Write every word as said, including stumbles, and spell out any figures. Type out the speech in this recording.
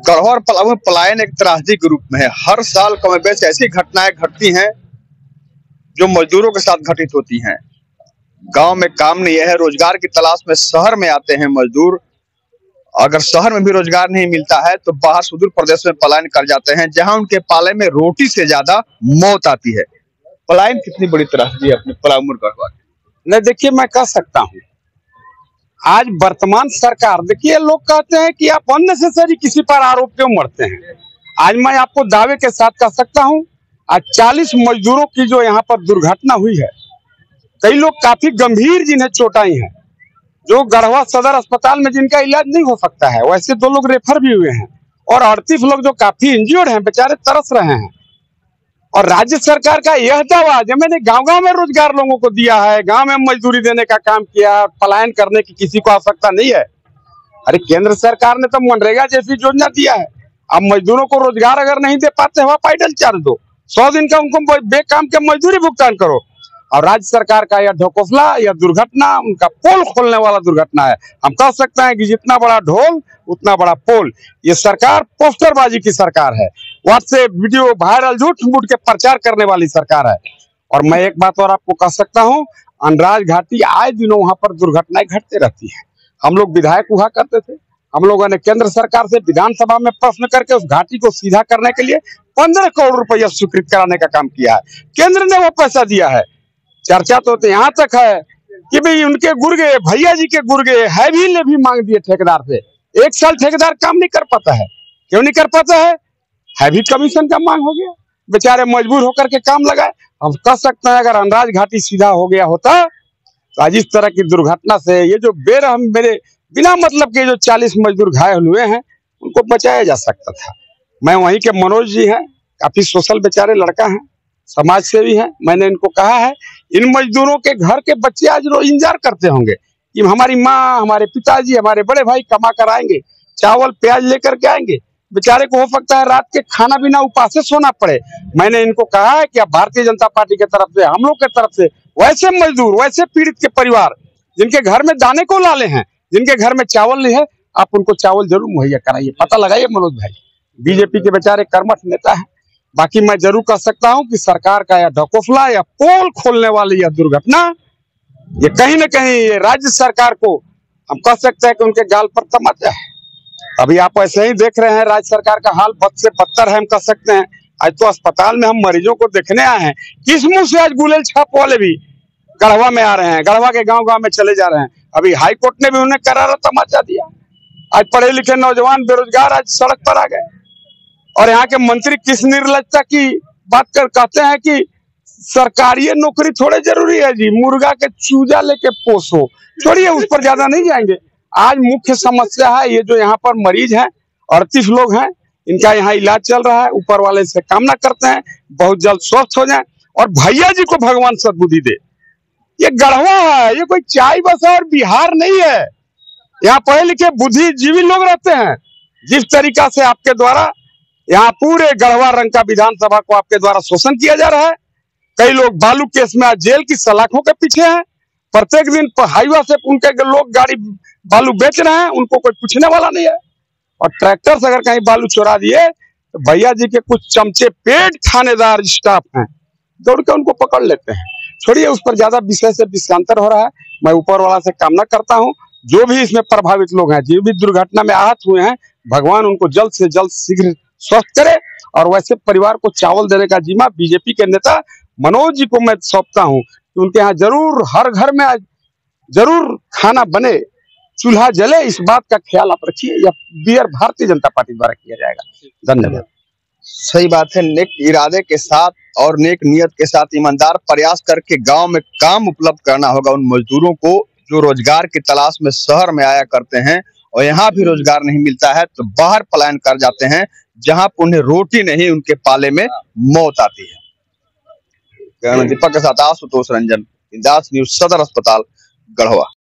गढ़वा और पलामू में पलायन एक त्रासदी के रूप में है। हर साल कम बेश ऐसी घटनाएं घटती हैं जो मजदूरों के साथ घटित होती हैं। गांव में काम नहीं है, रोजगार की तलाश में शहर में आते हैं मजदूर। अगर शहर में भी रोजगार नहीं मिलता है तो बाहर सुदूर प्रदेश में पलायन कर जाते हैं, जहां उनके पाले में रोटी से ज्यादा मौत आती है। पलायन कितनी बड़ी त्रासदी है अपने पलामू और गढ़वा की। नहीं, देखिए मैं कह सकता हूँ आज वर्तमान सरकार, देखिए लोग कहते हैं कि आप अननेसेसरी किसी पर आरोप क्यों मरते हैं। आज मैं आपको दावे के साथ कह सकता हूँ आज चालीस मजदूरों की जो यहाँ पर दुर्घटना हुई है, कई लोग काफी गंभीर जिन्हें चोट आई है, जो गढ़वा सदर अस्पताल में जिनका इलाज नहीं हो सकता है, वैसे दो लोग रेफर भी हुए हैं और अड़तीस लोग जो काफी इंजर्ड हैं, बेचारे तरस रहे हैं। और राज्य सरकार का यह दावा जो मैंने गांव-गांव में रोजगार लोगों को दिया है, गांव में मजदूरी देने का काम किया, पलायन करने की किसी को आवश्यकता नहीं है। अरे केंद्र सरकार ने तो मनरेगा जैसी योजना दिया है। अब मजदूरों को रोजगार अगर नहीं दे पाते हो, आप आइडल चार्ज दो, सौ दिन का उनको बेकाम के मजदूरी भुगतान करो। और राज्य सरकार का यह ढकोसला, यह दुर्घटना उनका पोल खोलने वाला दुर्घटना है। हम कह सकते हैं कि जितना बड़ा ढोल उतना बड़ा पोल। ये सरकार पोस्टरबाजी की सरकार है, व्हाट्सएप वीडियो वायरल झूठ मूठ के प्रचार करने वाली सरकार है। और मैं एक बात और आपको कह सकता हूँ, अनराज घाटी आए दिनों वहां पर दुर्घटनाएं घटते रहती है। हम लोग विधायक हुआ करते थे, हम लोगों ने केंद्र सरकार से विधानसभा में प्रश्न करके उस घाटी को सीधा करने के लिए पंद्रह करोड़ रुपया स्वीकृत कराने का काम किया है। केंद्र ने वो पैसा दिया है। चर्चा तो, तो यहाँ तक है कि भाई उनके गुर्गे, भैया जी के गुर्गे हैवी ने भी मांग दिए ठेकेदार से। एक साल ठेकेदार काम नहीं कर पाता है। क्यों नहीं कर पाता है? हैवी कमीशन का मांग हो गया, बेचारे मजबूर होकर के काम लगाए। हम कह सकते हैं अगर अनराज घाटी सीधा हो गया होता तो आज इस तरह की दुर्घटना से ये जो बेरहम मेरे बिना मतलब के जो चालीस मजदूर घायल हुए हैं उनको बचाया जा सकता था। मैं वहीं के मनोज जी हैं, काफी सोशल बेचारे लड़का हैं, समाज सेवी हैं। मैंने इनको कहा है इन मजदूरों के घर के बच्चे आज रोज इंतजार करते होंगे कि हमारी माँ, हमारे पिताजी, हमारे बड़े भाई कमा कर आएंगे, चावल प्याज लेकर के आएंगे। बेचारे को हो सकता है रात के खाना बिना उपासे सोना पड़े। मैंने इनको कहा है कि अब भारतीय जनता पार्टी की तरफ से, हम लोग की तरफ से वैसे मजदूर, वैसे पीड़ित के परिवार जिनके घर में दाने को लाले हैं, जिनके घर में चावल नहीं है, आप उनको चावल जरूर मुहैया कराइए। पता लगाइए मनोज भाई, बीजेपी के बेचारे कर्मठ नेता है। बाकी मैं जरूर कह सकता हूं कि सरकार का यह ढकोसला या पोल खोलने वाली यह दुर्घटना, ये कहीं न कहीं ये राज्य सरकार को हम कह सकते हैं कि उनके गाल पर तमाचा है। अभी आप ऐसे ही देख रहे हैं राज्य सरकार का हाल बद से बदतर है, हम कह सकते हैं। आज तो अस्पताल में हम मरीजों को देखने आए हैं, किस मुंह से आज गुलेल छाप वाले भी गढ़वा में आ रहे हैं, गढ़वा के गांव गांव में चले जा रहे हैं। अभी हाई कोर्ट ने भी उन्हें करारा तमाचा दिया। आज पढ़े लिखे नौजवान बेरोजगार आज सड़क पर आ गए और यहाँ के मंत्री किस निर्लजता की बात कर कहते हैं कि सरकारी नौकरी थोड़े जरूरी है जी, मुर्गा के चूजा लेके पोसो। छोड़िए, उस पर ज्यादा नहीं जाएंगे। आज मुख्य समस्या है ये जो यहाँ पर मरीज हैं, अड़तीस लोग हैं, इनका यहाँ इलाज चल रहा है। ऊपर वाले से कामना करते हैं बहुत जल्द स्वस्थ हो जाएं और भैया जी को भगवान सद्बुद्धि दे। ये गढ़वा है, ये कोई चाय बसा और बिहार नहीं है। यहाँ पढ़े लिखे बुद्धिजीवी लोग रहते हैं। जिस तरीका से आपके द्वारा यहाँ पूरे गढ़वा रंग का विधानसभा को आपके द्वारा शोषण किया जा रहा है, कई लोग बालू केस में आज जेल की सलाखों के पीछे हैं। प्रत्येक दिन हाईवा से उनके लोग गाड़ी बालू बेच रहे हैं, उनको कोई पूछने वाला नहीं है। और ट्रैक्टर से अगर कहीं बालू चुरा दिए तो भैया जी के कुछ चमचे पेट थानेदार स्टाफ हैं, दौड़ के उनको पकड़ लेते हैं। छोड़िए, उस पर ज्यादा विषय से विषयांतर हो रहा है। मैं ऊपर वाला से कामना करता हूँ जो भी इसमें प्रभावित लोग हैं, जो भी दुर्घटना में आहत हुए हैं, भगवान उनको जल्द से जल्द शीघ्र स्वस्थ करे। और वैसे परिवार को चावल देने का जिम्मा बीजेपी के नेता मनोज जी को मैं सौंपता हूँ कि उनके यहाँ जरूर हर घर में आज जरूर खाना बने, चूल्हा जले, इस बात का ख्याल आप रखिए। यह बियर भारतीय जनता पार्टी द्वारा किया जाएगा। धन्यवाद। सही बात है। नेक इरादे के साथ और नेक नियत के साथ ईमानदार प्रयास करके गांव में काम उपलब्ध करना होगा उन मजदूरों को जो रोजगार की तलाश में शहर में आया करते हैं और यहाँ भी रोजगार नहीं मिलता है तो बाहर पलायन कर जाते हैं, जहां पर उन्हें रोटी नहीं उनके पाले में मौत आती है। दीपक के साथ आशुतोष रंजन, इंदास न्यूज, सदर अस्पताल, गढ़वा।